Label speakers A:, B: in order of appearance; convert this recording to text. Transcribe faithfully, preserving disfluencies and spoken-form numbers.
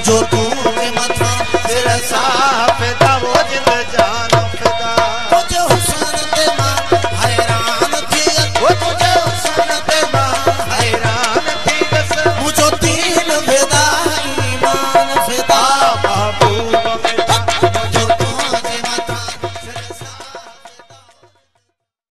A: जो तू मथा सिर साफ था वो जिंद जान